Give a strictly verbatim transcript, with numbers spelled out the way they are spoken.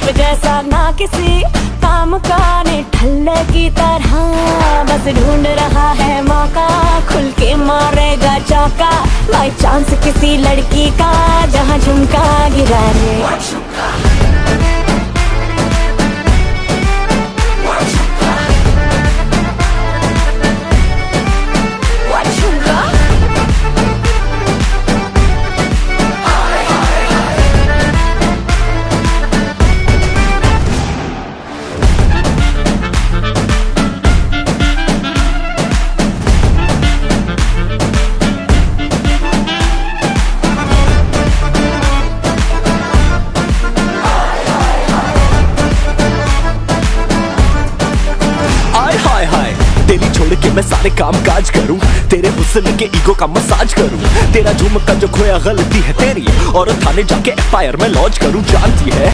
रूप जैसा ना किसी काम का, निठल्ले की तरह बस ढूंढ रहा है मौका, खुल के मारेगा चौका बाई चांस किसी लड़की का जहां झुमका गिरा रे। तेरी छोड़ के मैं सारे काम काज करूं, तेरे हुस्न के ईगो का मसाज करूं, तेरा झुमका जो खोया गलती है तेरी और थाने जाके एफ आई आर में लॉन्च करूं। जानती है